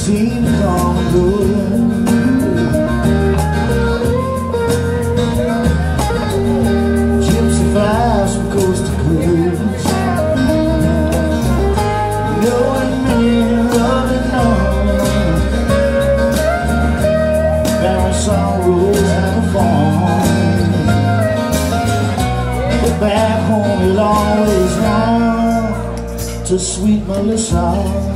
seem to come and go. Gypsy flies from coast to coast, knowing men loving none. Barren sorrows have a farm, but back home you'll always run to sweet Melissa.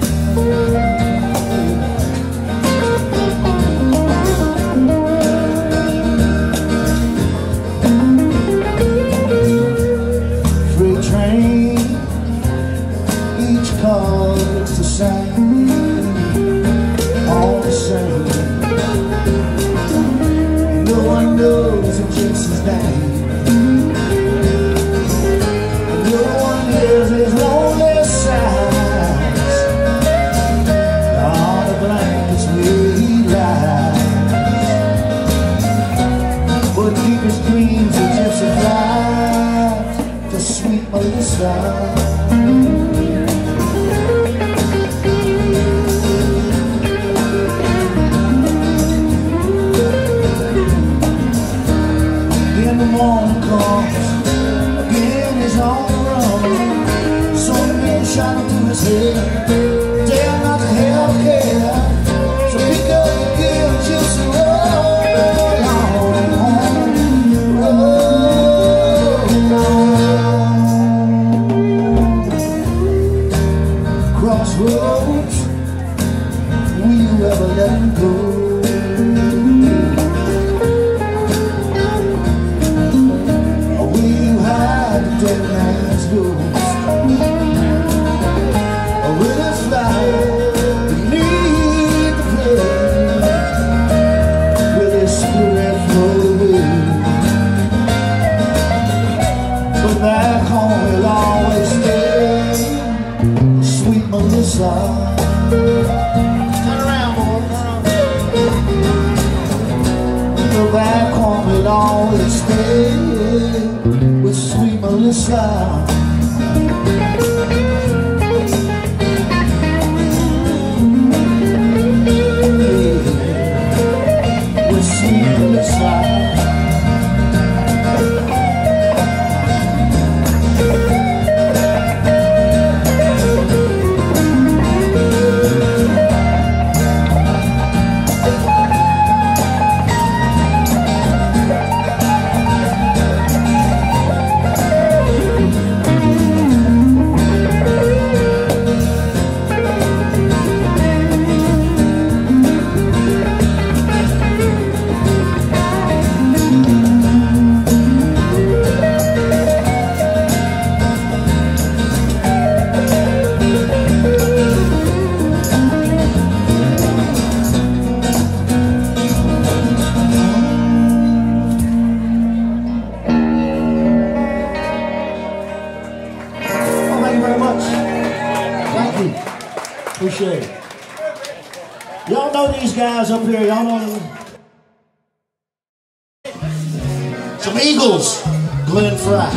Freight train, each car looks the same, all the same. No one knows a gypsy's name. No one hears his lonely sighs on the blankets where he lies. But deep his dreams, a gypsy flies to sweet Melissa. The morning comes, again he's on the run. Some men shot through his head, dare not to hell care. So pick up your gear, gypsy, roll on, roll on. Crossroads, will you ever let him go? Dead man's ghost, or will it fly beneath the plain? Will his spirit float away? But back home he'll always stay, sweet Melissa. Turn around, boy. But back home he'll always stay with sweet Melissa. With sweet Melissa. Appreciate it. Y'all know these guys up here. Y'all know them. Some Eagles, Glenn Frey.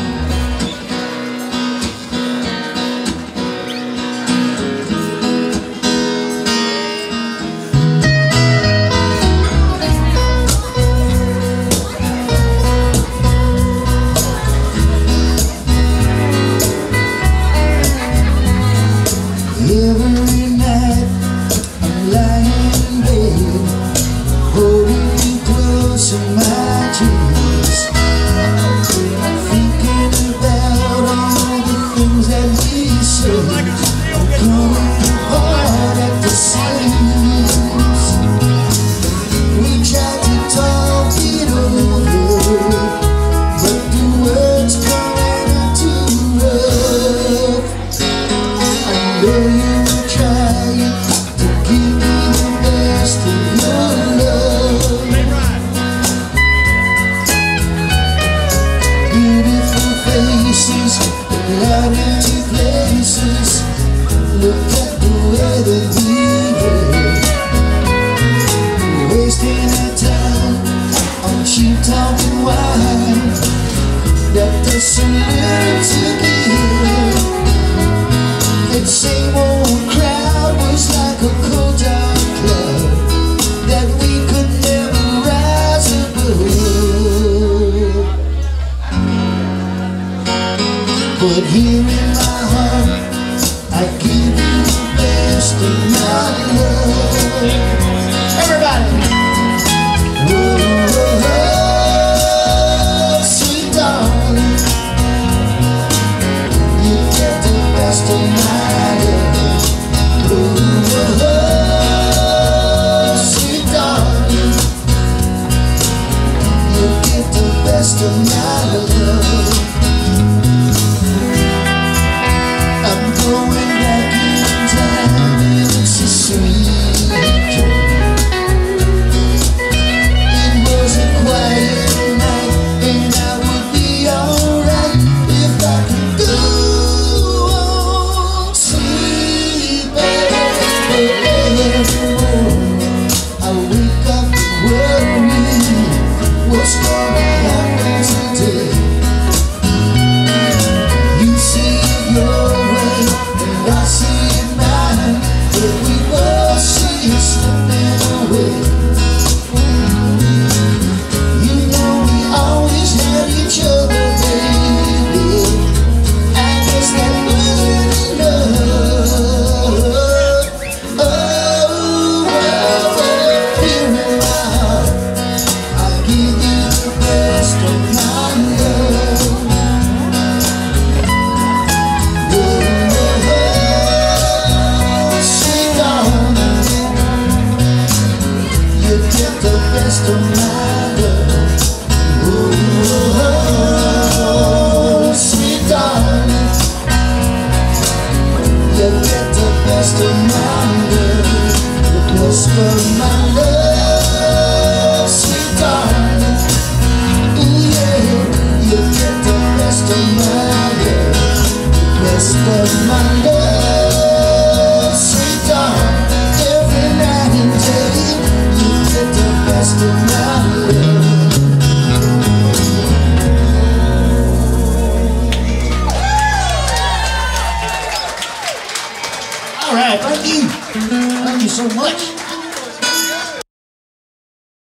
Every night I'm lying in bed, holding you close in my dreams, thinking love. Everybody. Oh, sweet darling, you get the best of my love. Oh, sweet darling, you get the best of my love. I'm going back in time, it's a sweet dream. It was a quiet night, and I would be alright if I could go on sleeping. Every morning I wake up worrying what's gonna happen today. You see it your way, and I see it mine, but we both see it slipping away. You know we always had each other, baby. I guess that wasn't enough. Oh, well, here in my heart, I'll give you the best of my love. Sweet darling, you get the best of my love. Oh, sweet darling, you get the best of my love. The best of my love, sweet darling. Ooh yeah, you get the best of my love. The best of my love, sweet darling. Every night and day, you get the best of my love. All right, thank you so much.